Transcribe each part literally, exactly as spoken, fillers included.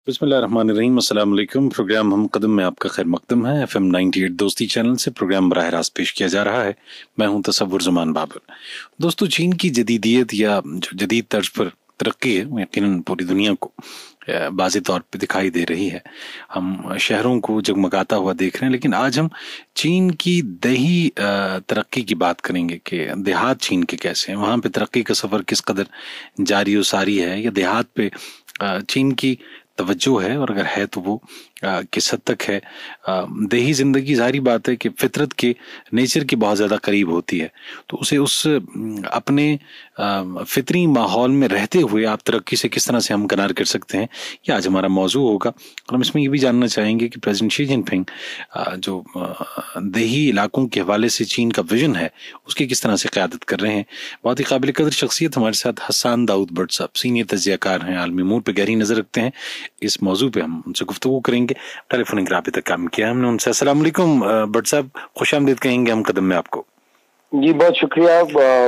बिस्मिल्लाहिर्रहमानिर्रहीम, अस्सलाम वालेकुम। प्रोग्राम हम कदम में आपका खैर मकदम है। एफ एम नाइन्टी एट दोस्ती चैनल से प्रोग्राम बराह रास्त पेश किया जा रहा है। मैं हूं तसव्वुर ज़मान बाबर। दोस्तों, चीन की जदीदियत या जो जदीद तर्ज पर तरक्की है, यकीनन पूरी दुनिया को वाज़ेह तौर पे दिखाई दे रही है। हम शहरों को जगमगाता हुआ देख रहे हैं, लेकिन आज हम चीन की दही तरक्की की बात करेंगे कि देहात चीन के कैसे हैं, वहाँ पे तरक्की का सफ़र किस कदर जारी और सारी है, या देहात पे चीन की तवज्जो है, और अगर है तो वो आ, किस हद तक है। आ, देही जिंदगी जारी बात है कि फितरत के नेचर के बहुत ज़्यादा करीब होती है, तो उसे उस अपने आ, फितरी माहौल में रहते हुए आप तरक्की से किस तरह से हमकनार कर सकते हैं, ये आज हमारा मौजू होगा। और हम इसमें ये भी जानना चाहेंगे कि प्रेसिडेंट शी जिनपिंग जो आ, देही इलाकों के हवाले से चीन का विजन है, उसकी किस तरह से क़यादत कर रहे हैं। बहुत ही काबिल कदर शख्सियत हमारे साथ हसन दाऊद भट्ट साहब, सीनियर तज्ज़ियाकार हैं, आलमी मूड पर गहरी नज़र रखते हैं। इस मौजू पे हम उनसे गुफ्तगू करेंगे। टेलीफोनिक राबिता काम किया हमने उनसे। अस्सलाम वालेकुम भट्ट साहब, खुशामदीद कहेंगे हम कदम में आपको। जी बहुत शुक्रिया,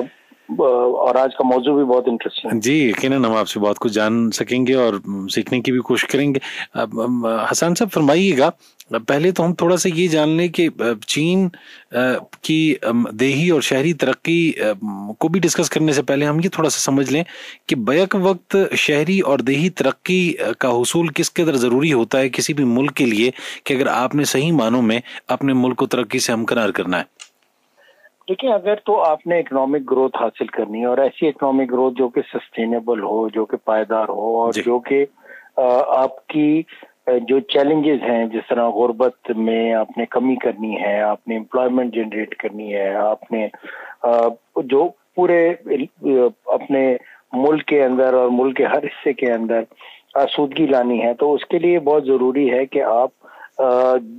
और आज का मौजू भी बहुत इंटरेस्टिंग है। जी, यकीनन हम आपसे बहुत कुछ जान सकेंगे और सीखने की भी कोशिश करेंगे। हसन साहब फरमाइएगा, पहले तो हम थोड़ा सा ये जान लें कि चीन की देही और शहरी तरक्की को भी डिस्कस करने से पहले हम ये थोड़ा सा समझ लें कि बैक वक्त शहरी और देही तरक्की का हुसूल किस कदर ज़रूरी होता है किसी भी मुल्क के लिए, कि अगर आपने सही मानों में अपने मुल्क को तरक्की से हमकनार करना है। देखिए, अगर तो आपने इकोनॉमिक ग्रोथ हासिल करनी है, और ऐसी इकोनॉमिक ग्रोथ जो कि सस्टेनेबल हो, जो कि पायदार हो, और जो कि आपकी जो चैलेंजेस हैं, जिस तरह गुर्बत में आपने कमी करनी है, आपने एम्प्लॉयमेंट जनरेट करनी है, आपने जो पूरे अपने मुल्क के अंदर और मुल्क के हर हिस्से के अंदर आसूदगी लानी है, तो उसके लिए बहुत ज़रूरी है कि आप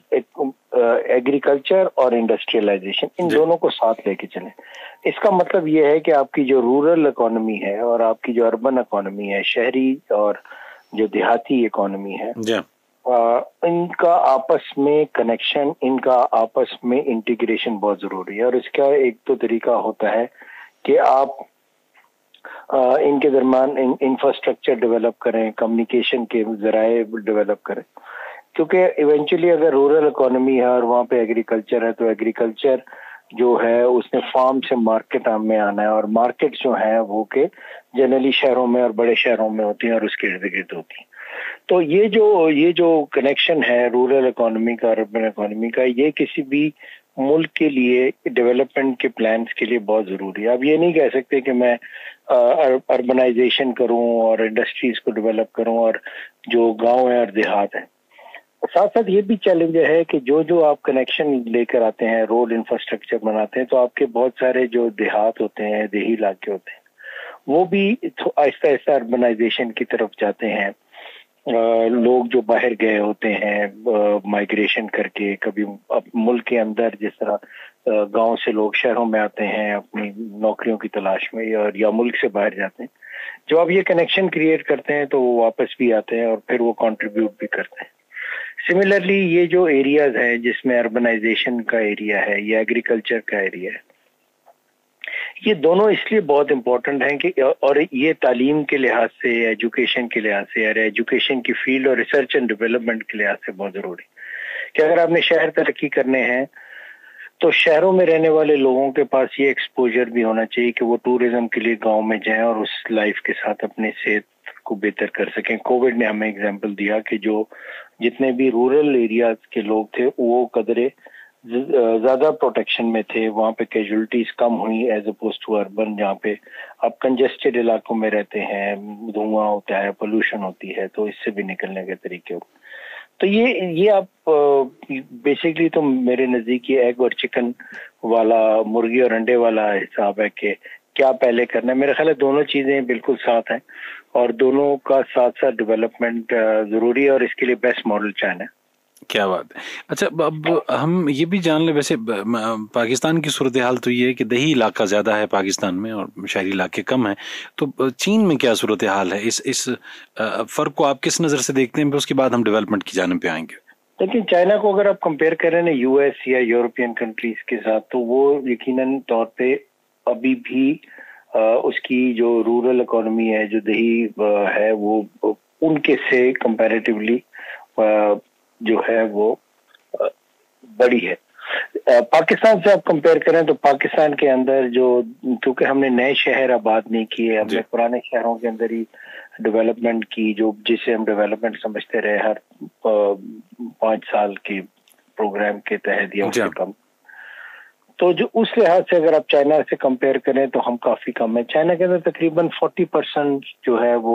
एग्रीकल्चर और इंडस्ट्रियलाइजेशन इन दोनों को साथ लेके चलें। इसका मतलब ये है कि आपकी जो रूरल इकोनॉमी है और आपकी जो अर्बन इकोनॉमी है, शहरी और जो देहाती इकोनॉमी है, आ, इनका आपस में कनेक्शन, इनका आपस में इंटीग्रेशन बहुत जरूरी है। और इसका एक तो तरीका होता है कि आप आ, इनके दरमियान इंफ्रास्ट्रक्चर डेवलप करें, कम्युनिकेशन के जराए डेवलप करें, क्योंकि इवेंचुअली अगर रूरल इकोनॉमी है और वहाँ पे एग्रीकल्चर है, तो एग्रीकल्चर जो है उसने फार्म से मार्केट में आना है, और मार्केट जो है वो के जनरली शहरों में और बड़े शहरों में होती हैं और उसके इर्द गिर्द होती हैं। तो ये जो ये जो कनेक्शन है रूरल इकोनॉमी का, अर्बन इकोनॉमी का, ये किसी भी मुल्क के लिए डेवलपमेंट के प्लान्स के लिए बहुत जरूरी है। अब ये नहीं कह सकते कि मैं अर्बनाइजेशन करूं और इंडस्ट्रीज को डेवलप करूं और जो गांव है और देहात है। साथ साथ ये भी चैलेंज है कि जो जो आप कनेक्शन लेकर आते हैं, रोड इंफ्रास्ट्रक्चर बनाते हैं, तो आपके बहुत सारे जो देहात होते हैं, देही इलाके होते हैं, वो भी आहिस्ता आहिस्ता अर्बनाइजेशन की तरफ जाते हैं। आ, लोग जो बाहर गए होते हैं माइग्रेशन करके, कभी मुल्क के अंदर जिस तरह गांव से लोग शहरों में आते हैं अपनी नौकरियों की तलाश में, और या मुल्क से बाहर जाते हैं, जब आप ये कनेक्शन क्रिएट करते हैं तो वो वापस भी आते हैं और फिर वो कंट्रीब्यूट भी करते हैं। सिमिलरली ये जो एरियाज हैं जिसमें अर्बनाइजेशन का एरिया है या एग्रीकल्चर का एरिया है, ये दोनों इसलिए बहुत इंपॉर्टेंट हैं कि, और ये तालीम के लिहाज से, एजुकेशन के लिहाज से, या एजुकेशन की फील्ड और रिसर्च एंड डेवलपमेंट के लिहाज से बहुत जरूरी कि अगर आपने शहर तरक्की करने हैं तो शहरों में रहने वाले लोगों के पास ये एक्सपोजर भी होना चाहिए कि वो टूरिज्म के लिए गांव में जाएं और उस लाइफ के साथ अपने सेहत को बेहतर कर सकें। कोविड ने हमें एग्जांपल दिया कि जो जितने भी रूरल एरियाज के लोग थे वो कदरे ज्यादा प्रोटेक्शन में थे, वहाँ पे कैजुअलिटीज कम हुई एज अपोज टू अर्बन, जहाँ पे आप कंजेस्टेड इलाकों में रहते हैं, धुआं होता है, पोल्यूशन होती है, तो इससे भी निकलने के तरीके हो। तो ये ये आप बेसिकली तो मेरे नजदीक ये एग और चिकन वाला, मुर्गी और अंडे वाला हिसाब है कि क्या पहले करना है। मेरे ख्याल है दोनों चीजें बिल्कुल साथ हैं और दोनों का साथ साथ डेवलपमेंट जरूरी है, और इसके लिए बेस्ट मॉडल चाइना है। क्या बात है। अच्छा, अब हम ये भी जान ले, वैसे पाकिस्तान की सूरत हाल तो ये है कि दही इलाका ज्यादा है पाकिस्तान में और शहरी इलाके कम हैं, तो चीन में क्या सूरत हाल है? इस इस फर्क को आप किस नजर से देखते हैं? उसके बाद हम डेवलपमेंट की जानिब पे आएंगे। लेकिन चाइना को अगर आप कंपेयर करें ना यूएस या यूरोपियन कंट्रीज के साथ, तो वो यकीनन तौर पे अभी भी आ, उसकी जो रूरल इकोनॉमी है, जो दही है, वो उनके से कंपैरेटिवली जो है वो बड़ी है। पाकिस्तान से आप कंपेयर करें तो पाकिस्तान के अंदर जो, क्योंकि हमने नए शहर आबाद नहीं किए, हमने पुराने शहरों के अंदर ही डेवलपमेंट की, जो जिसे हम डेवलपमेंट समझते रहे हर पाँच साल के प्रोग्राम के तहत या उससे कम। तो जो उस लिहाज से अगर आप चाइना से कंपेयर करें तो हम काफी कम है। चाइना के अंदर तकरीबन चालीस परसेंट जो है वो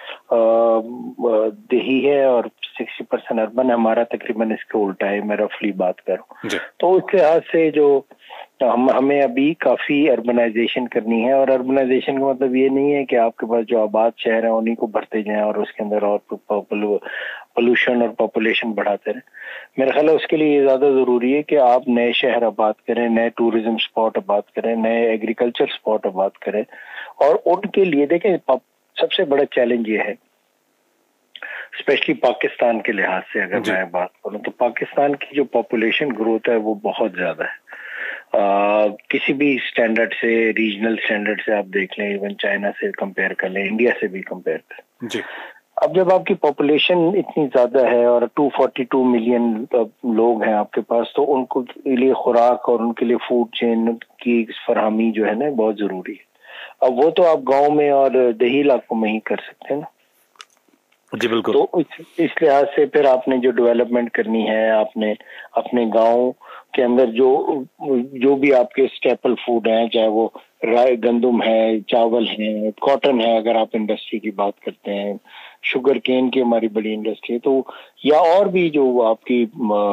देही है और साठ परसेंट अर्बन है। हमारा तकरीबन इसके उल्टा है, मैं रफली बात करूं तो उस लिहाज से जो हम हमें अभी काफी अर्बनाइजेशन करनी है। और अर्बनाइजेशन का मतलब ये नहीं है कि आपके पास जो आबाद शहर है उन्हीं को भरते जाएं और उसके अंदर और पोल्यूशन और पॉपुलेशन बढ़ाते रहें। मेरा ख्याल है उसके लिए ये ज्यादा जरूरी है कि आप नए शहर आबाद करें, नए टूरिज्म स्पॉट आबाद करें, नए एग्रीकल्चर स्पॉट आबाद करें। और उनके लिए देखें, सबसे बड़ा चैलेंज ये है, स्पेशली पाकिस्तान के लिहाज से अगर मैं बात करूं तो पाकिस्तान की जो पॉपुलेशन ग्रोथ है वो बहुत ज्यादा है। Uh, किसी भी स्टैंडर्ड से, रीजनल स्टैंडर्ड से आप देख लें, इवन चाइना से कंपेयर कर लें, इंडिया से भी कंपेयर करें जी। अब जब आपकी पॉपुलेशन इतनी ज्यादा है और दो सौ बयालीस मिलियन लोग हैं आपके पास, तो उनको के लिए खुराक और उनके लिए फूड चेन की फरहमी जो है ना बहुत जरूरी है। अब वो तो आप गांव में और देही इलाकों में ही कर सकते हैं ना जी, बिल्कुल। तो इस, इस लिहाज से फिर आपने जो डेवलपमेंट करनी है, आपने अपने गांव के अंदर जो जो भी आपके स्टेपल फूड हैं, चाहे वो राई गंदम है, चावल है, कॉटन है, अगर आप इंडस्ट्री की बात करते हैं, शुगर केन की हमारी बड़ी इंडस्ट्री है, तो या और भी जो आपकी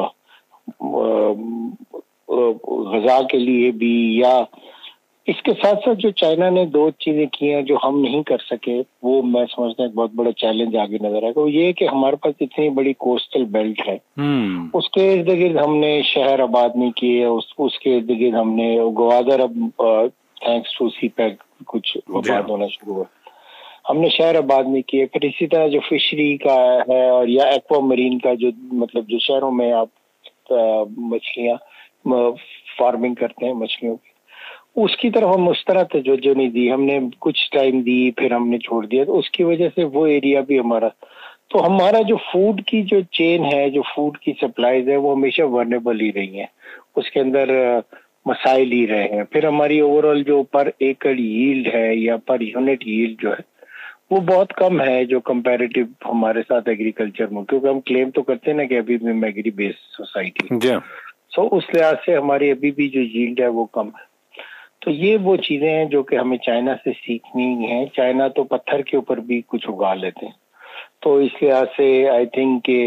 ग़िज़ा के लिए भी, या इसके साथ साथ जो चाइना ने दो चीजें की हैं जो हम नहीं कर सके, वो मैं समझता हूँ एक बहुत बड़ा चैलेंज आगे नजर आएगा। वो ये है कि हमारे पास इतनी बड़ी कोस्टल बेल्ट है, hmm. उसके इर्द गिर्द हमने शहर आबाद नहीं किए, उस, उसके इर्द गिर्द हमने ग्वादर, अब थैंक्स टू सी पैक कुछ आबाद होना शुरू हुआ, हमने शहर आबाद नहीं किए। फिर इसी तरह जो फिशरी का है और या एक्वा मरीन का, जो मतलब जो शहरों में आप मछलियाँ फार्मिंग करते हैं मछलियों की, उसकी तरफ हम उस तरह तवज्जो नहीं दी, हमने कुछ टाइम दी फिर हमने छोड़ दिया, तो उसकी वजह से वो एरिया भी हमारा, तो हमारा जो फूड की जो चेन है, जो फूड की सप्लाईज है, वो हमेशा वर्नेबल ही रही है, उसके अंदर मसाइल ही रहे हैं। फिर हमारी ओवरऑल जो पर एकड़ यील्ड है या पर यूनिट यील्ड जो है वो बहुत कम है जो कंपैरेटिव हमारे साथ एग्रीकल्चर में, क्योंकि हम क्लेम तो करते हैं ना कि अभी भी हम एग्री बेस्ड सोसाइटी, सो उस लिहाज से हमारी अभी भी जो यील्ड है वो कम है। तो ये वो चीजें हैं जो कि हमें चाइना से सीखनी है। चाइना तो पत्थर के ऊपर भी कुछ उगा लेते हैं, तो इस लिहाज से आई थिंक कि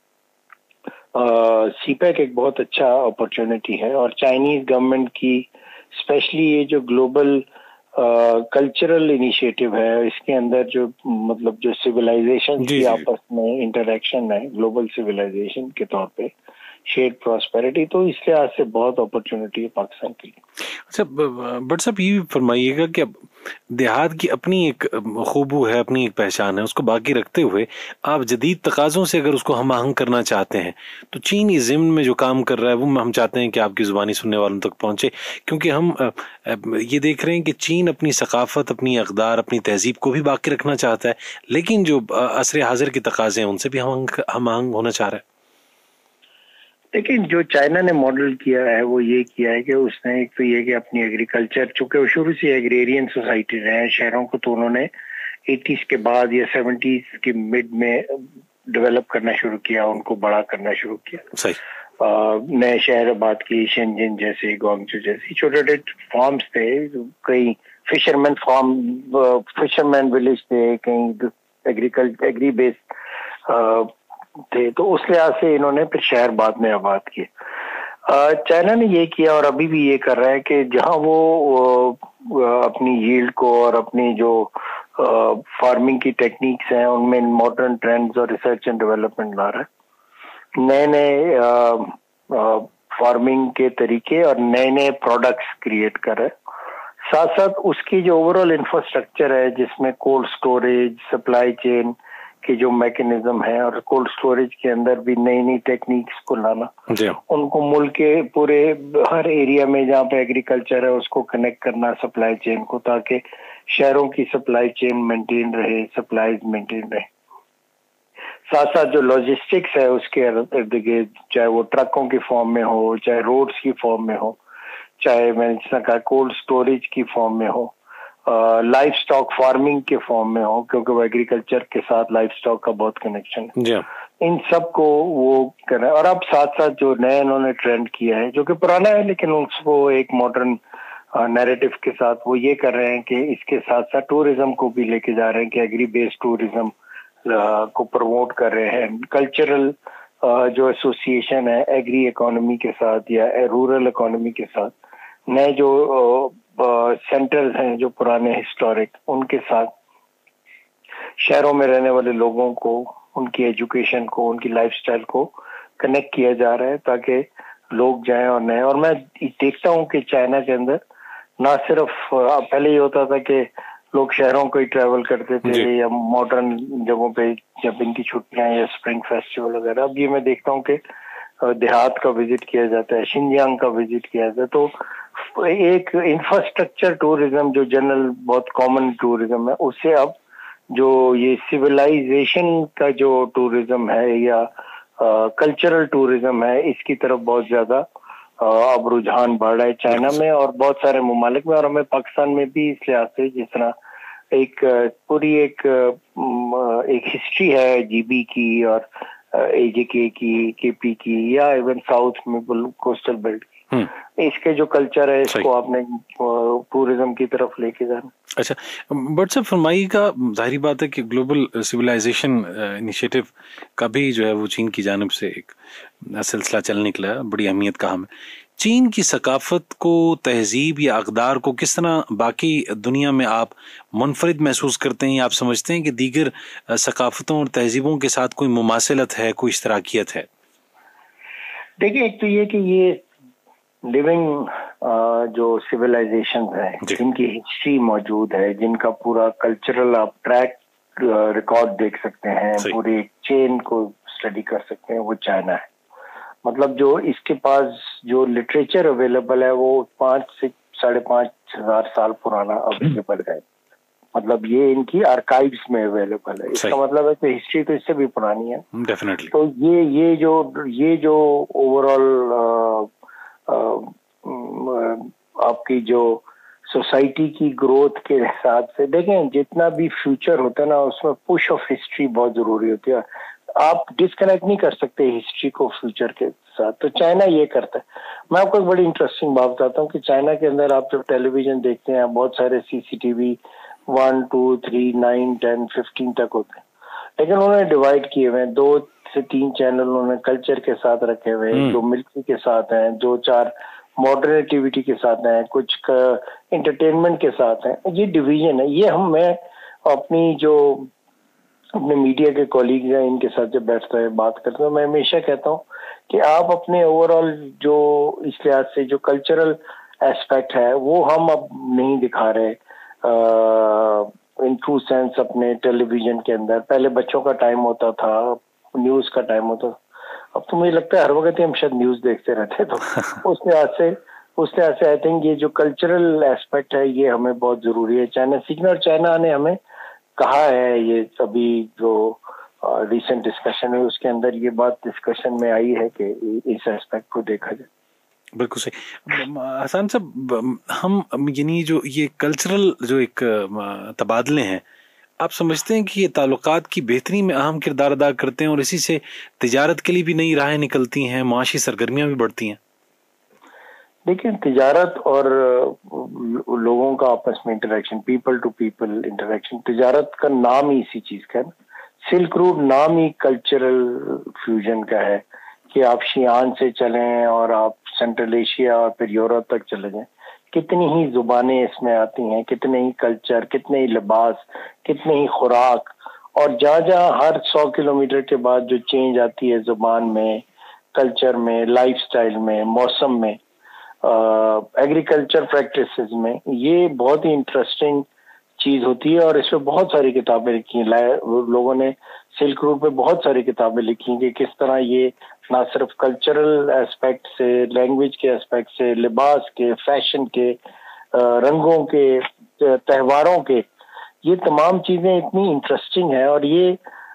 सीपैक एक बहुत अच्छा अपॉर्चुनिटी है। और चाइनीज गवर्नमेंट की स्पेशली ये जो ग्लोबल कल्चरल इनिशिएटिव है, इसके अंदर जो मतलब जो सिविलाइजेशन की आपस में इंटरेक्शन है, ग्लोबल सिविलाइजेशन के तौर पे शेयर्ड प्रॉस्पेरिटी, तो इस लिहाज से बहुत अपॉर्चुनिटी है पाकिस्तान के लिए। अच्छा बट साहब ये फरमाइएगा कि अब देहात की अपनी एक खूबू है, अपनी एक पहचान है, उसको बाकी रखते हुए आप जदीद तकाज़ों से अगर उसको हम आहंग करना चाहते हैं तो चीन इस ज़िम्न में जो काम कर रहा है वो हम चाहते हैं कि आपकी ज़ुबानी सुनने वालों तक पहुंचे, क्योंकि हम ये देख रहे हैं कि चीन अपनी सकाफत, अपनी अक़दार, अपनी तहजीब को भी बाकी रखना चाहता है, लेकिन जो असर हाजिर की तकाज़े हैं उनसे भी हम हम आहंग होना चाह रहे हैं। लेकिन जो चाइना ने मॉडल किया है वो ये किया है कि उसने एक तो ये कि अपनी एग्रीकल्चर, चूंकि वो शुरू से एग्रेरियन सोसाइटी रहे हैं शहरों को, तो उन्होंने एटीज़ के बाद या सेवेंटीज़ के मिड में डेवलप करना शुरू किया, उनको बड़ा करना शुरू किया। सही नए शहर आबाद की, शेंजन जैसे, ग्वांगझू जैसे छोटे छोटे फार्म्स थे, कई फिशरमैन फार्म, फिशरमैन विलेज थे, कहीं एग्रीकल्चर एग्री बेस्ड थे, तो उस लिहाज से इन्होंने फिर शहर बाद में आबाद किए। चाइना ने ये किया और अभी भी ये कर रहा है कि जहां वो अपनी यील्ड को और अपनी जो फार्मिंग की टेक्निक्स हैं उनमें मॉडर्न ट्रेंड्स और रिसर्च एंड डेवलपमेंट ला रहा है, नए नए फार्मिंग के तरीके और नए नए प्रोडक्ट्स क्रिएट कर रहा है। साथ साथ उसकी जो ओवरऑल इंफ्रास्ट्रक्चर है, जिसमें कोल्ड स्टोरेज, सप्लाई चेन की जो मैकेनिज्म है, और कोल्ड स्टोरेज के अंदर भी नई नई टेक्निक्स को लाना, उनको मुल्क के पूरे हर एरिया में जहाँ पे एग्रीकल्चर है उसको कनेक्ट करना सप्लाई चेन को, ताकि शहरों की सप्लाई चेन मेंटेन रहे, सप्लाईज मेंटेन रहे। साथ साथ जो लॉजिस्टिक्स है उसके इर्द गिर्द, चाहे वो ट्रकों की फॉर्म में हो, चाहे रोड्स की फॉर्म में हो, चाहे मैंने जिसने कहा कोल्ड स्टोरेज की फॉर्म में हो, लाइफ स्टॉक फार्मिंग के फॉर्म में हो, क्योंकि वो एग्रीकल्चर के साथ लाइफ स्टॉक का बहुत कनेक्शन है, इन सब को वो कर रहे हैं। और अब साथ साथ जो नया इन्होंने ट्रेंड किया है जो कि पुराना है लेकिन उसको एक मॉडर्न नैरेटिव के साथ वो ये कर रहे हैं कि इसके साथ साथ टूरिज्म को भी लेके जा रहे हैं कि एग्री बेस्ड टूरिज्म को प्रमोट कर रहे हैं। कल्चरल जो एसोसिएशन है एग्री इकोनॉमी के साथ या रूरल इकोनॉमी के साथ, नए जो सेंटर्स हैं जो पुराने हिस्टोरिक, उनके साथ शहरों में रहने वाले लोगों को, उनकी एजुकेशन को, उनकी लाइफस्टाइल को कनेक्ट किया जा रहा है ताकि लोग जाएं और नए। और मैं देखता हूं कि चाइना के अंदर ना सिर्फ पहले ही होता था कि लोग शहरों को ही ट्रैवल करते थे या मॉडर्न जगहों पे जब इनकी छुट्टियां या स्प्रिंग फेस्टिवल वगैरह, अब ये मैं देखता हूं कि देहात का विजिट किया जाता है, शिनजियांग का विजिट किया जाता है। तो एक इंफ्रास्ट्रक्चर टूरिज्म जो जनरल बहुत कॉमन टूरिज्म है, उससे अब जो ये सिविलाइजेशन का जो टूरिज्म है या कल्चरल टूरिज्म है, इसकी तरफ बहुत ज्यादा अब रुझान बढ़ रहा है चाइना में और बहुत सारे ममालिक में, और हमें पाकिस्तान में भी इस लिहाज से जिस तरह एक पूरी एक एक हिस्ट्री है जीबी की और एजेके की, केपी की, या इवन साउथ में कोस्टल बेल्ट की, इसके जो कल्चर है इसको आपने टूरिज्म की तरफ लेके जाना। अच्छा, बट सर फरमाई का जाहिर बात है कि ग्लोबल सिविलाइजेशन इनिशिएटिव का भी जो है वो चीन की जानिब से एक सिलसिला चल निकला, बड़ी अहमियत का हम। चीन की सकाफत को, तहजीब या अक़दार को किस तरह बाकी दुनिया में आप मुनफरिद महसूस करते हैं, या आप समझते हैं कि दीगर सकाफतों और तहजीबों के साथ कोई मुमासिलत है, कोई इश्तराकियत है? देखिए, एक तो ये कि ये लिविंग जो सिविलाइजेशन है जिनकी हिस्ट्री मौजूद है, जिनका पूरा कल्चरल आप ट्रैक रिकॉर्ड देख सकते हैं, पूरी चेन को स्टडी कर सकते हैं, वो चाइना है। मतलब जो इसके पास जो लिटरेचर अवेलेबल है वो पांच से साढ़े पांच हजार साल पुराना अवेलेबल है। मतलब ये इनकी आर्काइव्स में अवेलेबल है। इसका मतलब है कि हिस्ट्री तो इससे भी पुरानी है डेफिनेटली। तो ये ये जो ये जो ओवरऑल आपकी जो सोसाइटी की ग्रोथ के हिसाब से देखें, जितना भी फ्यूचर होता है ना उसमें पुश ऑफ हिस्ट्री बहुत जरूरी होती है। आप डिस्कनेक्ट नहीं कर सकते हिस्ट्री को फ्यूचर के साथ, तो चाइना ये करता है। मैं आपको एक बड़ी इंटरेस्टिंग बात बताता हूँ कि चाइना के अंदर आप जब टेलीविजन देखते हैं बहुत सारे CCTV one two three nine ten fifteen तक होते हैं, लेकिन उन्होंने डिवाइड किए हुए हैं। दो से तीन चैनल उन्होंने कल्चर के साथ रखे हुए हैं, जो मिलिट्री के साथ हैं, दो चार मॉडर्न एक्टिविटी के साथ हैं, कुछ इंटरटेनमेंट के साथ हैं। ये डिवीजन है। ये हम मैं अपनी जो अपने मीडिया के कॉलीग हैं इनके साथ जब बैठता है बात करता हूँ, मैं हमेशा कहता हूँ कि आप अपने ओवरऑल जो इस लिहाज से जो कल्चरल एस्पेक्ट है वो हम अब नहीं दिखा रहे इन ट्रू सेंस अपने टेलीविजन के अंदर। पहले बच्चों का टाइम होता था, न्यूज का टाइम होता था, अब तो मुझे लगता है हर वक्त ही हम शायद न्यूज देखते रहते। तो उस लिहाज से उस लिहाज से आई थिंक ये जो कल्चरल एस्पेक्ट है ये हमें बहुत जरूरी है चाइना सीखना। और चाइना ने हमें कहा है, ये सभी जो रिसेंट डिस्कशन है उसके अंदर ये बात डिस्कशन में आई है कि इस एस्पेक्ट को देखा जाए। बिल्कुल सही। हसन साहब, हम यानी जो ये कल्चरल जो एक तबादले हैं, आप समझते हैं कि ये ताल्लुकात की बेहतरी में अहम किरदार अदा करते हैं और इसी से तिजारत के लिए भी नई राहें निकलती हैं, माशी सरगर्मियां भी बढ़ती हैं? देखिए, तिजारत और लोगों का आपस में interaction, people to people interaction, तिजारत का नाम ही इसी चीज का है। सिल्क रूट नाम ही कल्चरल फ्यूजन का है कि आप शियान से चलें और आप सेंट्रल एशिया और फिर यूरोप तक चले जाएं, कितनी ही जुबानें इसमें आती हैं, कितने ही कल्चर, कितने ही लिबास, कितने ही खुराक, और जहाँ जहाँ हर सौ किलोमीटर के बाद जो चेंज आती है जुबान में, कल्चर में, लाइफस्टाइल में, मौसम में, एग्रीकल्चर प्रैक्टिसेस में, ये बहुत ही इंटरेस्टिंग चीज होती है। और इस पे बहुत सारी किताबें लिखी हैं लोगों ने, सिल्क रूट पे बहुत सारी किताबें लिखी हैं कि किस तरह ये ना सिर्फ कल्चरल एस्पेक्ट से, लैंग्वेज के एस्पेक्ट से, लिबास के, फैशन के, रंगों के, त्योहारों के, ये तमाम चीजें इतनी इंटरेस्टिंग है। और ये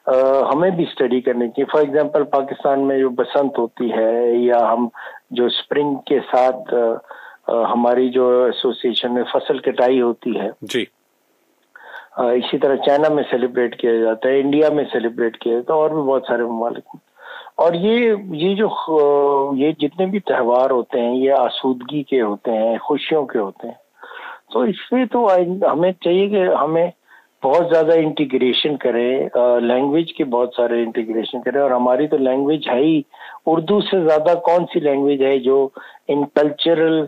ہمیں بھی اسٹڈی کرنی چاہیے. فار ایگزامپل پاکستان میں جو بسنت ہوتی ہے یا ہم جو اسپرنگ کے ساتھ ہماری جو ایسوسیشن میں فصل کٹائی ہوتی ہے جی اسی طرح چائنا میں سیلیبریٹ کیا جاتا ہے, انڈیا میں سیلیبریٹ کیا جاتا ہے اور بھی بہت سارے ممالک میں. اور یہ یہ جو یہ جتنے بھی تہوار ہوتے ہیں یہ آسودگی کے ہوتے ہیں, خوشیوں کے ہوتے ہیں. تو اس سے تو ہمیں چاہیے کہ ہمیں بہت زیادہ انٹیگریشن کریں, لینگویج کے بہت سارے انٹیگریشن کریں. اور ہماری تو لینگویج ہے ہی, اردو سے زیادہ کون سی لینگویج ہے جو ان کلچرل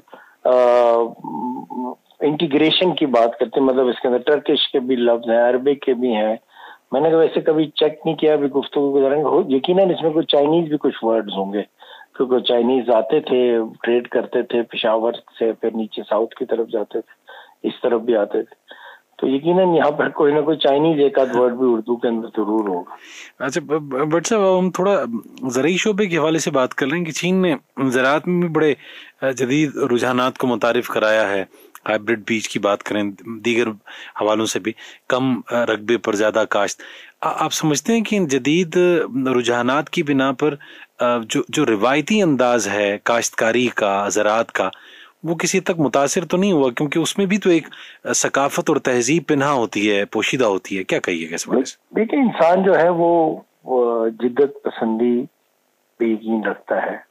انٹیگریشن کی بات کرتے ہیں. مطلب اس کے اندر ٹرکش کے بھی لفظ ہیں, عربک کے بھی ہیں. میں نے ویسے کبھی چیک نہیں کیا ابھی گفتگو کے دوران, یقیناً اس میں کوئی چائنیز بھی کچھ ورڈز ہوں گے کیونکہ چائنیز آتے تھے, ٹریڈ کرتے تھے پشاور سے, پھر نیچے ساؤتھ کی طرف جاتے تھے, اس طرف بھی آتے تھے. تو یقیناً یہاں پر کوئی نہ کوئی چائنیز ایک آدھ ورڈ بھی اردو کے اندر ضرور ہوگا. اچھا بٹ صاحب ہم تھوڑا زرعی شعبے کے حوالے سے بات کر رہے ہیں کہ چین نے زراعت میں بھی بڑے جدید رجحانات کو متعارف کرایا ہے. ہائیبرڈ بیج کی بات کریں, دیگر حوالوں سے بھی کم رقبے پر زیادہ کاشت. آپ سمجھتے ہیں کہ ان جدید رجحانات کی بنا پر جو جو روایتی انداز ہے کاشتکاری کا, زراعت کا, وہ کسی تک متاثر تو نہیں ہوا؟ کیونکہ اس میں بھی تو ایک ثقافت اور تہذیب پنہا ہوتی ہے, پوشیدہ ہوتی ہے. کیا کہیے گا اس بارے سے؟ دیکھیں انسان جو ہے وہ جدت پسندی پہ یقین رکھتا ہے,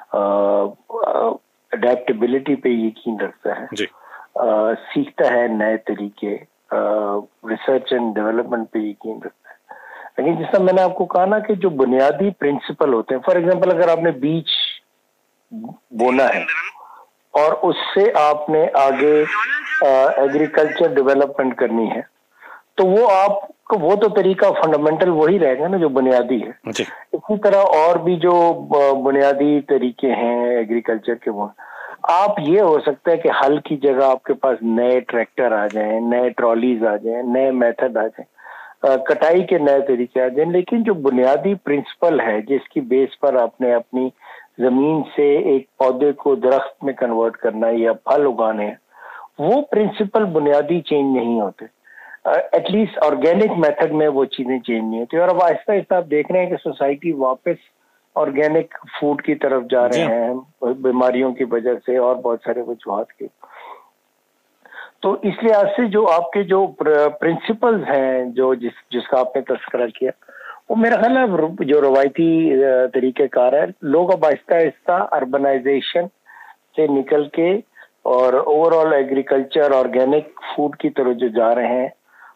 اڈیپٹیبلٹی پہ یقین رکھتا ہے, جی سیکھتا ہے نئے طریقے, ریسرچ اینڈ ڈیولپمنٹ پہ یقین رکھتا ہے. لیکن جس طرح میں نے آپ کو کہا نا کہ جو بنیادی پرنسپل ہوتے ہیں, فار ایگزامپل اگر آپ نے بیج بونا ہے اور اس سے آپ نے آگے ایگریکلچر ڈیولپمنٹ کرنی ہے تو وہ آپ وہ تو طریقہ فنڈامنٹل وہی رہے گا نا جو بنیادی ہے. اسی طرح اور بھی جو بنیادی طریقے ہیں ایگریکلچر کے, وہ آپ یہ ہو سکتا ہے کہ ہل کی جگہ آپ کے پاس نئے ٹریکٹر آ جائیں, نئے ٹرالیز آ جائیں, نئے میتھڈ آ جائیں, کٹائی کے نئے طریقے آ جائیں, لیکن جو بنیادی پرنسپل ہے جس کی بیس پر آپ نے اپنی زمین سے ایک پودے کو درخت میں کنورٹ کرنا ہے یا پھل اگانے ہیں, وہ پرنسپل بنیادی چینج نہیں ہوتے. ایٹ لیسٹ آرگینک میتھڈ میں وہ چیزیں چینج نہیں ہوتی. اور اب آہستہ آہستہ آپ دیکھ رہے ہیں کہ سوسائٹی واپس آرگینک فوڈ کی طرف جا رہے ہیں بیماریوں کی وجہ سے اور بہت سارے وجوہات کے. تو اس لحاظ سے جو آپ کے جو پرنسپلز ہیں جو جس جس کا آپ نے تذکرہ کیا, وہ میرا خیال ہے جو روایتی طریقہ کار ہے, لوگ اب آہستہ آہستہ اربنائزیشن سے نکل کے اور overall agriculture organic food کی طرف جو جا رہے ہیں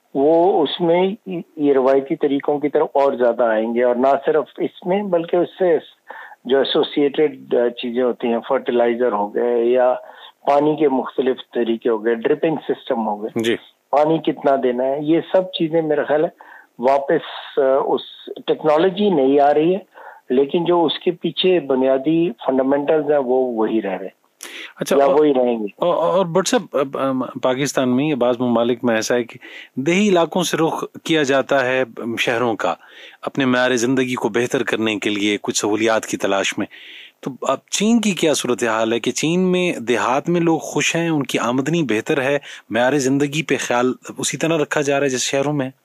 وہ اس میں یہ روایتی طریقوں کی طرف اور زیادہ آئیں گے. اور نہ صرف اس میں بلکہ اس سے جو ایسوسیٹڈ چیزیں ہوتی ہیں, فرٹیلائزر ہو گئے یا پانی کے مختلف طریقے ہو گئے, ڈرپنگ سسٹم ہو گئے, جی پانی کتنا دینا ہے, یہ سب چیزیں میرا خیال ہے واپس اس ٹیکنالوجی نہیں آ رہی ہے لیکن جو اس کے پیچھے بنیادی فنڈامنٹلز ہیں وہ وہی رہ رہے ہیں. اچھا وہی رہیں گے. اور بٹ صاحب پاکستان میں یا بعض ممالک میں ایسا ہے کہ دیہی علاقوں سے رخ کیا جاتا ہے شہروں کا اپنے معیار زندگی کو بہتر کرنے کے لیے کچھ سہولیات کی تلاش میں. تو اب چین کی کیا صورتحال ہے کہ چین میں دیہات میں لوگ خوش ہیں, ان کی آمدنی بہتر ہے, معیار زندگی پہ خیال اسی طرح رکھا جا رہا ہے جیسے شہروں میں؟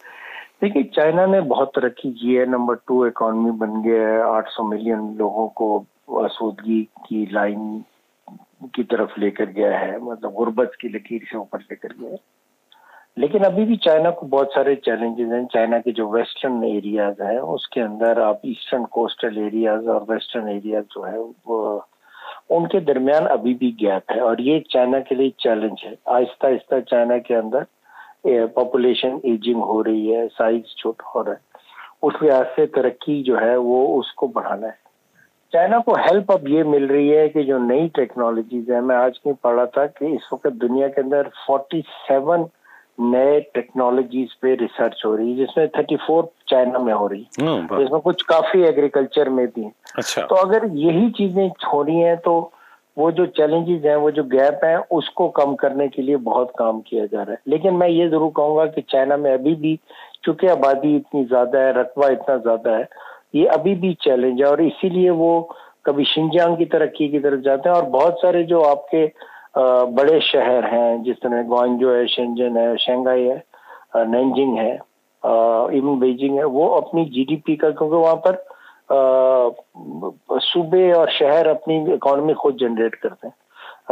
دیکھیے چائنا نے بہت ترقی کی ہے, نمبر ٹو اکانومی بن گیا ہے, آٹھ سو ملین لوگوں کو آسودگی کی لائن کی طرف لے کر گیا ہے, مطلب غربت کی لکیر سے اوپر لے کر گیا ہے. لیکن ابھی بھی چائنا کو بہت سارے چیلنجز ہیں. چائنا کے جو ویسٹرن ایریاز ہیں اس کے اندر آپ ایسٹرن کوسٹل ایریاز اور ویسٹرن ایریاز جو ہے وہ ان کے درمیان ابھی بھی گیپ ہے, اور یہ چائنا کے لیے چیلنج ہے. آہستہ آہستہ چائنا کے اندر پاپولیشن ایجنگ ہو رہی ہے, سائز چھوٹا ہو رہا ہے, اس لحاظ سے ترقی جو ہے وہ اس کو بڑھانا ہے. چائنا کو ہیلپ اب یہ مل رہی ہے کہ جو نئی ٹیکنالوجیز ہیں, میں آج کہیں پڑھا تھا کہ اس وقت دنیا کے اندر فورٹی سیون نئے ٹیکنالوجیز پہ ریسرچ ہو رہی ہے جس میں تھرٹی فور چائنا میں ہو رہی ہے, جس میں کچھ کافی ایگریکلچر میں بھی ہیں. اچھا. تو اگر یہی چیزیں ہو رہی ہیں تو وہ جو چیلنجز ہیں, وہ جو گیپ ہیں, اس کو کم کرنے کے لیے بہت کام کیا جا رہا ہے. لیکن میں یہ ضرور کہوں گا کہ چائنا میں ابھی بھی چونکہ آبادی اتنی زیادہ ہے, رقبہ اتنا زیادہ ہے, یہ ابھی بھی چیلنج ہے, اور اسی لیے وہ کبھی شنجیانگ کی ترقی کی طرف جاتے ہیں. اور بہت سارے جو آپ کے بڑے شہر ہیں جس طرح گوانجو ہے, شنجن ہے, شنگھائی ہے, نینجنگ ہے, इवन बीजिंग है, वो अपनी जीडीपी का, क्योंकि वहां पर सूबे और शहर अपनी इकोनॉमी खुद जनरेट करते हैं,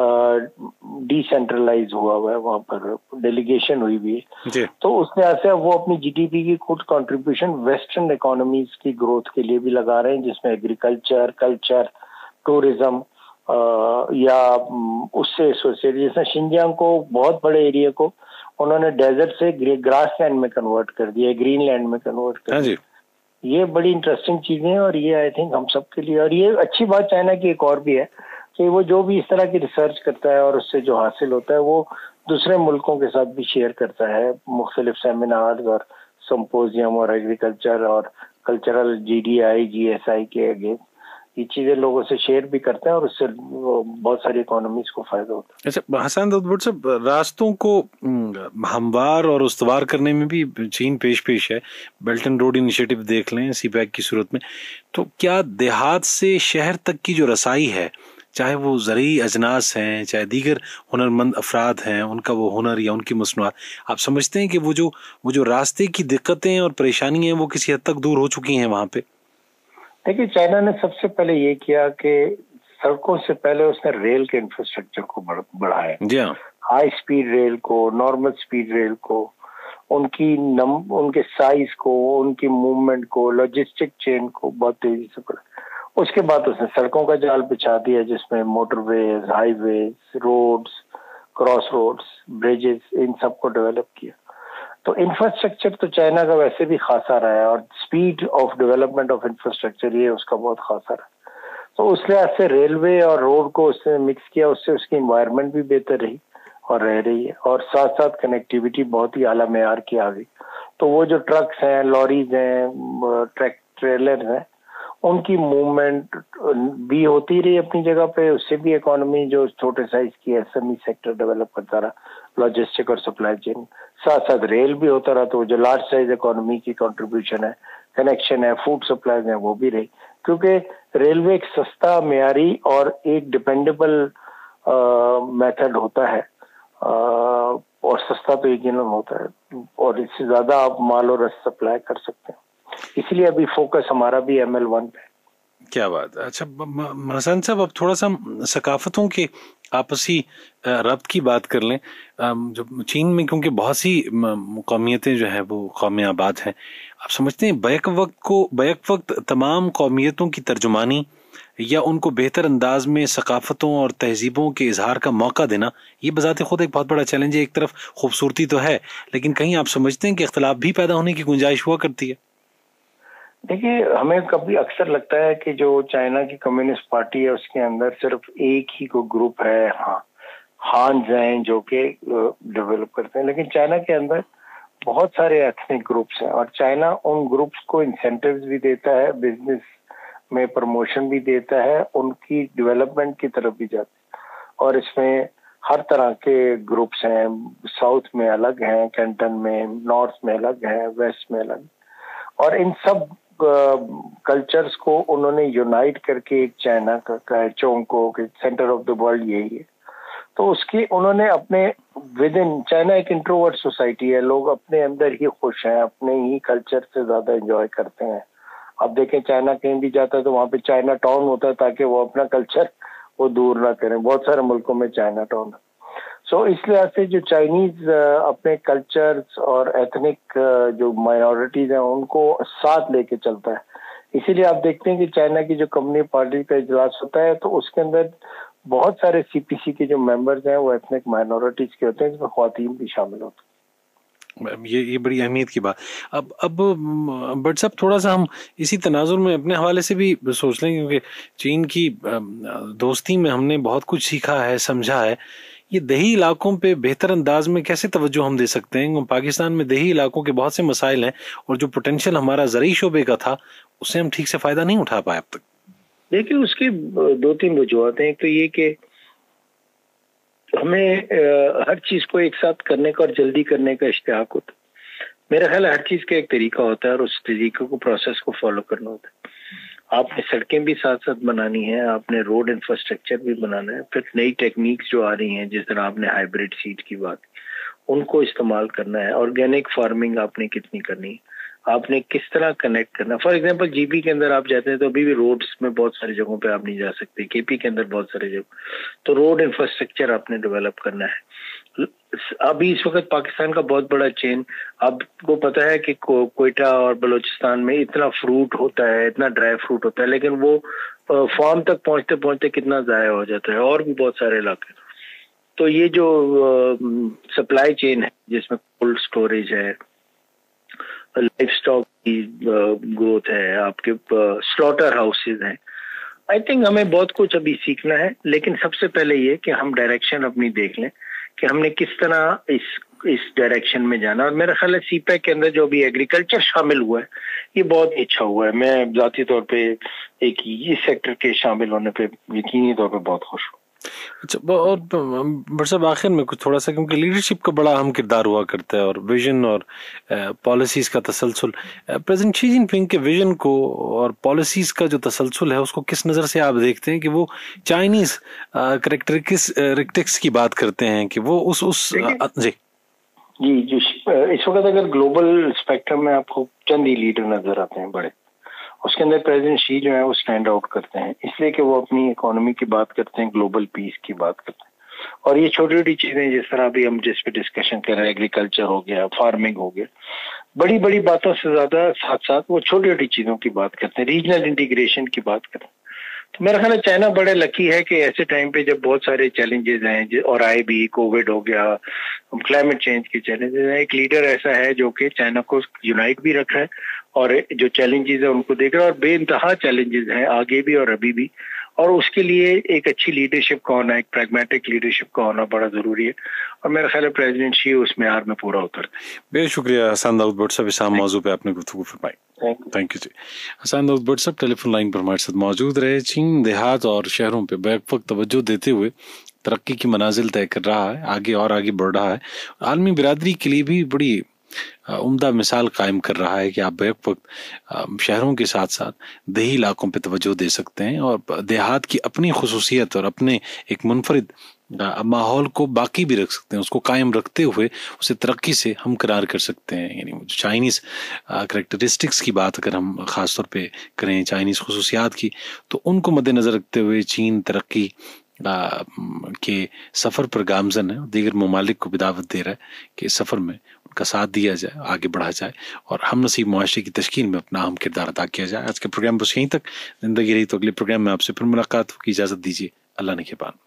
डिसेंट्रलाइज हुआ हुआ है, वहां पर डेलीगेशन हुई हुई है, तो उस लिहाज से वो अपनी जीडीपी की खुद कंट्रीब्यूशन वेस्टर्न इकोनॉमीज की ग्रोथ के लिए भी लगा रहे हैं, जिसमें एग्रीकल्चर, कल्चर, टूरिज्म या उससे एसोसिएटेड, जैसे शिनजियांग को, बहुत बड़े एरिया को उन्होंने डेजर्ट से ग्रास लैंड में कन्वर्ट कर दिया, ग्रीन लैंड में कन्वर्ट कर दिया। ये बड़ी इंटरेस्टिंग चीजें हैं और ये आई थिंक हम सब के लिए, और ये अच्छी बात चाइना की एक और भी है कि वो जो भी इस तरह की रिसर्च करता है और उससे जो हासिल होता है वो दूसरे मुल्कों के साथ भी शेयर करता है, मुख्तलिफ सेमिनार्स और सिम्पोजियम और एग्रीकल्चर और कल्चरल जीडीआई, जीएसआई के अगेंस्ट ये चीजें लोगों से शेयर भी करते हैं और उससे बहुत सारी इकोनॉमीज को फायदा होता है। अच्छा हसन दाऊद भट्ट साहब, रास्तों को हमवार और उस्तवार करने में भी चीन पेश पेश है। बेल्ट एंड रोड इनिशिएटिव देख लें सी पैक की सूरत में, तो क्या देहात से शहर तक की जो रसाई है, चाहे वो ज़रूरी अजनास हैं, चाहे दीगर हुनरमंद अफराद हैं, उनका वो हुनर या उनकी मसनूआत, आप समझते हैं कि वो जो वो जो रास्ते की दिक्कतें और परेशानियां हैं वो किसी हद तक दूर हो चुकी हैं वहां पे? देखिए, चाइना ने सबसे पहले ये किया कि सड़कों से पहले उसने रेल के इंफ्रास्ट्रक्चर को बढ़ाया, जी हाँ, हाई स्पीड रेल को, नॉर्मल स्पीड रेल को, उनकी नम उनके साइज को, उनकी मूवमेंट को, लॉजिस्टिक चेन को बहुत तेजी से बढ़ाया। उसके बाद उसने सड़कों का जाल बिछा दिया जिसमें motorways, highways, roads, cross roads, bridges, इन सबको डेवलप किया। तो इंफ्रास्ट्रक्चर तो चाइना का वैसे भी खासा रहा है और speed of development of infrastructure ये उसका बहुत खासा रहा है। तो उस लिहाज से रेलवे और रोड को उसने मिक्स किया, उससे उसकी एनवायरनमेंट भी बेहतर रही और रह रही है, और साथ साथ कनेक्टिविटी बहुत ही आला मेयार की आ गई। तो वो जो ट्रक्स हैं, लॉरीज हैं, ट्रैक ट्रेलर हैं, उनकी मूवमेंट भी होती रही अपनी जगह पे, उससे भी इकोनॉमी जो छोटे साइज की एसएमई सेक्टर डेवलप करता रहा, लॉजिस्टिक और सप्लाई चेन, साथ साथ रेल भी होता रहा। तो जो लार्ज साइज इकोनॉमी की कंट्रीब्यूशन है, कनेक्शन है, फूड सप्लाईज है, वो भी रही, क्योंकि रेलवे एक सस्ता, मेयारी और एक डिपेंडेबल मेथड होता है, आ, और सस्ता तो यकीनन होता है, और इससे ज्यादा आप माल और रस सप्लाई कर सकते हैं। इसलिए अभी फोकस हमारा भी एम एल वन पे। क्या बात है। अच्छा हसन साहब, अब थोड़ा सा सकाफतों के आपसी रब्त की बात कर लें। जो चीन में क्योंकि बहुत सी कौमियतें जो है वो कौम आबाद हैं, आप समझते हैं बैक वक्त को बैक वक्त तमाम कौमियतों की तर्जुमानी या उनको बेहतर अंदाज में सकाफतों और तहजीबों के इजहार का मौका देना, ये बजाते खुद एक बहुत बड़ा चैलेंज है। एक तरफ खूबसूरती तो है, लेकिन कहीं आप समझते हैं कि इख्तलाफ भी पैदा होने की गुंजाइश हुआ करती है? देखिए, हमें कभी अक्सर लगता है कि जो चाइना की कम्युनिस्ट पार्टी है उसके अंदर सिर्फ एक ही को ग्रुप है, हाँ हान्स हैं जो कि डेवलप करते हैं, लेकिन चाइना के अंदर बहुत सारे एथनिक ग्रुप्स हैं और चाइना उन ग्रुप्स को इंसेंटिव्स भी देता है, बिजनेस में प्रमोशन भी देता है, उनकी डेवलपमेंट की तरफ भी जाता है। और इसमें हर तरह के ग्रुप्स हैं, साउथ में अलग हैं, कैंटन में, नॉर्थ में अलग है, वेस्ट में अलग, और इन सब कल्चर्स uh, को उन्होंने यूनाइट करके एक चाइना का चोंको के सेंटर ऑफ द वर्ल्ड यही है। तो उसकी उन्होंने अपने विद इन, चाइना एक इंट्रोवर्ट सोसाइटी है, लोग अपने अंदर ही खुश हैं, अपने ही कल्चर से ज्यादा एंजॉय करते हैं। अब देखें, चाइना कहीं भी जाता है तो वहां पे चाइना टाउन होता है ताकि वो अपना कल्चर वो दूर ना करें। बहुत सारे मुल्कों में चाइना टाउन है। सो so, इस लिहाज से जो चाइनीज अपने कल्चर्स और एथनिक जो माइनॉरिटीज हैं उनको साथ लेके चलता है। इसीलिए आप देखते हैं कि चाइना की जो कम्युनिस्ट पार्टी का इजलास होता है तो उसके अंदर बहुत सारे सीपीसी के जो मेंबर्स हैं वो एथनिक माइनॉरिटीज के होते हैं, जिसमें ख्वातीन भी शामिल होते हैं। ये ये बड़ी अहमियत की बात। अब अब बट साहब, थोड़ा सा हम इसी तनाजुर में अपने हवाले से भी सोच लें, क्योंकि चीन की दोस्ती में हमने बहुत कुछ सीखा है, समझा है। ये देही इलाकों पे बेहतर अंदाज में कैसे तवज्जो हम दे सकते हैं? पाकिस्तान में देही इलाकों के बहुत से मसाइल हैं और जो पोटेंशियल हमारा ज़रूरी शोबे का था उससे हम ठीक से फायदा नहीं उठा पाए अब तक। देखिए, उसकी दो तीन वजूहत हैं। एक तो ये कि हमें हर चीज को एक साथ करने का और जल्दी करने का इश्तिहाक होता है। मेरा ख्याल है हर चीज का एक तरीका होता है और उस तरीके को, प्रोसेस को फॉलो करना होता है। आपने सड़कें भी साथ साथ बनानी है, आपने रोड इंफ्रास्ट्रक्चर भी बनाना है, फिर नई टेक्निक्स जो आ रही हैं, जिस तरह आपने हाइब्रिड सीड की बात, ان کو استعمال کرنا ہے. آرگینک فارمنگ آپ نے کتنی کرنی ہے, آپ نے کس طرح کنیکٹ کرنا. فار ایگزامپل جی پی کے اندر آپ جاتے ہیں تو ابھی بھی روڈز میں بہت ساری جگہوں پہ آپ نہیں جا سکتے, کے پی کے اندر بہت ساری جگہ, تو روڈ انفراسٹرکچر آپ نے ڈیولپ کرنا ہے. ابھی اس وقت پاکستان کا بہت بڑا چین, آپ کو پتا ہے کہ کوئٹہ اور بلوچستان میں اتنا فروٹ ہوتا ہے, اتنا ڈرائی فروٹ ہوتا ہے, لیکن وہ فارم تک پہنچتے پہنچتے کتنا ضائع ہو جاتا ہے, اور بھی بہت سارے علاقے. تو یہ جو سپلائی چین ہے جس میں کولڈ سٹوریج ہے, لائف سٹاک کی گروتھ ہے, آپ کے سلاٹر ہاؤسز ہیں, آئی تھنک ہمیں بہت کچھ ابھی سیکھنا ہے. لیکن سب سے پہلے یہ کہ ہم ڈائریکشن اپنی دیکھ لیں کہ ہم نے کس طرح اس اس ڈائریکشن میں جانا. اور میرا خیال ہے سی پیک کے اندر جو بھی ایگریکلچر شامل ہوا ہے یہ بہت اچھا ہوا ہے. میں ذاتی طور پہ ایک یہ سیکٹر کے شامل ہونے پہ یقینی طور پہ بہت خوش ہوں. اچھا, اور بڑا صاحب آخر میں کچھ تھوڑا سا, کیونکہ لیڈرشپ کا بڑا اہم کردار ہوا کرتا ہے اور ویژن اور پالیسیز کا تسلسل. پریزیڈنٹ شی جن پنگ کے ویژن کو اور پالیسیز کا جو تسلسل ہے اس کو کس نظر سے آپ دیکھتے ہیں کہ وہ چائنیز کریکٹرسٹکس کی بات کرتے ہیں کہ وہ اس اس جی جی جو اس وقت اگر گلوبل اسپیکٹرم میں آپ کو چند ہی لیڈر نظر آتے ہیں بڑے, اس کے اندر پریزیڈنٹ شی جو ہے وہ اسٹینڈ آؤٹ کرتے ہیں, اس لیے کہ وہ اپنی اکانومی کی بات کرتے ہیں, گلوبل پیس کی بات کرتے ہیں. اور یہ چھوٹی چھوٹی چیزیں جس طرح ابھی ہم جس پہ ڈسکشن کر رہے ہیں, ایگریکلچر ہو گیا, فارمنگ ہو گیا, بڑی بڑی باتوں سے زیادہ ساتھ ساتھ وہ چھوٹی چھوٹی چیزوں کی بات کرتے ہیں, ریجنل انٹیگریشن کی بات کرتے ہیں. تو میرا خیال ہے چائنا بڑے لکی ہے کہ ایسے ٹائم پہ جب بہت سارے چیلنجز ہیں اور آئے بھی, کووڈ ہو گیا, کلائمیٹ چینج کے چیلنجز ہیں, ایک لیڈر ایسا ہے جو کہ چائنا کو یونائٹ بھی رکھ رہا ہے اور جو چیلنجز ہیں ان کو دیکھ رہا ہے, اور بے انتہا چیلنجز ہیں آگے بھی اور ابھی بھی, اور اس کے لیے ایک اچھی لیڈرشپ کا ہونا, ایک پریگمیٹک لیڈرشپ کا ہونا بڑا ضروری ہے. اور میرا خیال ہے پریزیڈنٹ شی اس معیار میں پورا اترتا ہے. بے شکریہ حسان داؤد بٹ صاحب, اس اہم موضوع پہ آپ نے گفتگو فرمائی. تھینک یو جی. حسان داؤد بٹ صاحب ٹیلی فون لائن پر ہمارے ساتھ موجود رہے. چین دیہات اور شہروں پہ بیک وقت توجہ دیتے ہوئے ترقی کی منازل طے کر رہا ہے, آگے اور آگے بڑھ رہا ہے. عالمی برادری کے لیے بھی بڑی عمدہ مثال قائم کر رہا ہے کہ آپ بیک وقت شہروں کے ساتھ ساتھ دیہی علاقوں پہ توجہ دے سکتے ہیں اور دیہات کی اپنی خصوصیت اور اپنے ایک منفرد ماحول کو باقی بھی رکھ سکتے ہیں, اس کو قائم رکھتے ہوئے اسے ترقی سے ہمکنار کر سکتے ہیں. یعنی چائنیز کریکٹرسٹکس کی بات اگر ہم خاص طور پہ کریں, چائنیز خصوصیات کی, تو ان کو مد نظر رکھتے ہوئے چین ترقی کے سفر پر گامزن ہے, دیگر ممالک کو بھی دعوت دے رہا ہے کہ اس سفر میں ان کا ساتھ دیا جائے, آگے بڑھا جائے اور ہم نصیب معاشرے کی تشکیل میں اپنا اہم کردار ادا کیا جائے. آج کے پروگرام بس یہیں تک, زندگی رہی تو اگلے پروگرام میں آپ سے پھر ملاقات ہوگی. اجازت دیجیے, اللہ نگہبان.